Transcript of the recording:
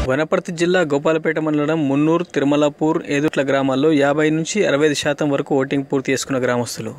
వనపర్తి జిల్లా గోపాలపేట మండలం మున్నూరు, తిరుమలాపూర్, ఏదుట్ల గ్రామాల్లో 50 నుంచి 65% వరకు ఓటింగ్ పూర్తి చేసుకున్న గ్రామస్తులు.